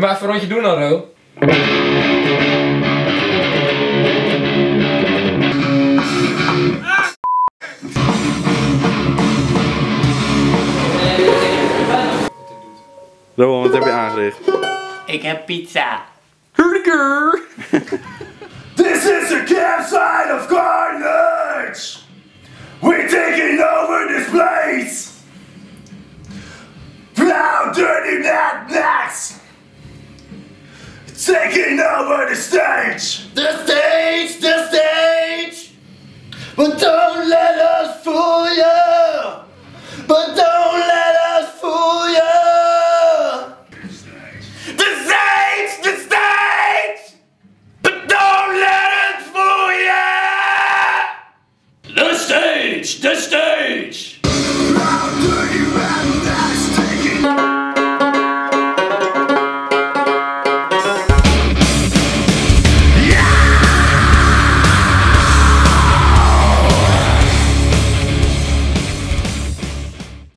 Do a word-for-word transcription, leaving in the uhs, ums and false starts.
maar even een rondje doen dan, Ro. Rowan, wat heb je aangericht? Ik heb pizza. Hurriker! This is the campsite of Carnage! We're taking over this place! Proud dirty knack-knacks! Taking over the stage! The stage! The stage! But don't let us fool you! But don't let us fool you!